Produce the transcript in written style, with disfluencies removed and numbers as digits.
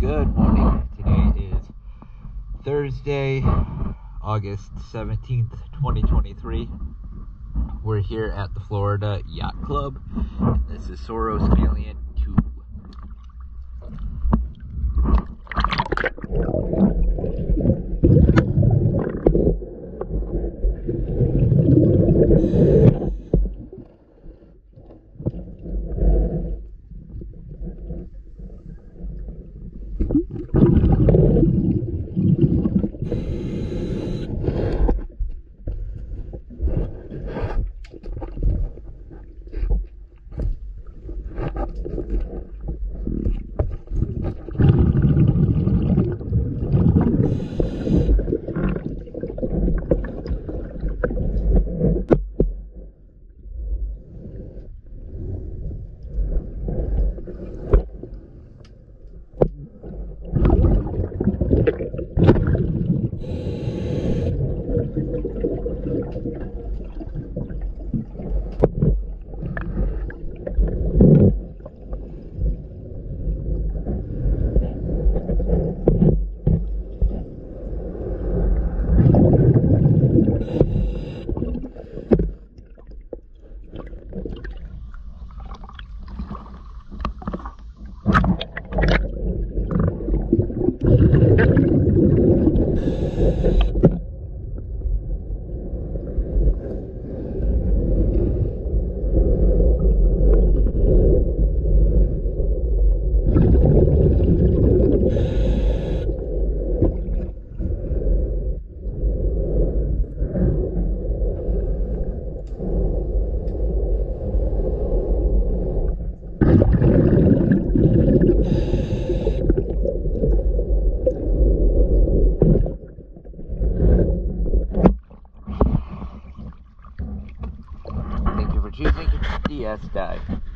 Good morning. Today is Thursday, August 17th, 2023. We're here at the Florida Yacht Club, and this is Soros Calien 2. Thank you for choosing DS Dive.